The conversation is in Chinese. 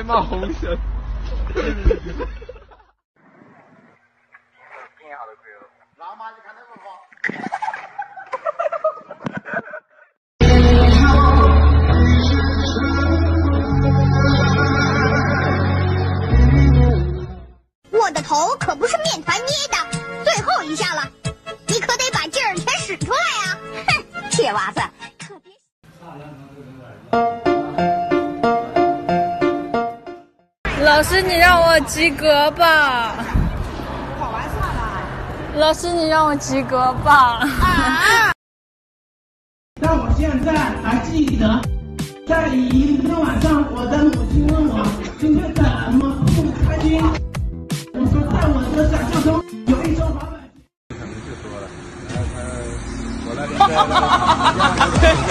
冒红绳。 挺好的，可以了。老马，你看那么好。 我的头可不是面团捏的，最后一下了，你可得把劲儿全使出来啊！哼，铁娃子，可别。 老师，你让我及格吧。考完算了。老师，你让我及格吧。啊！ 但我现在还记得，在一天晚上，我的母亲问我今天怎么不开心。我说，在我的想象中有一艘滑板。 可能就说了，然后我那里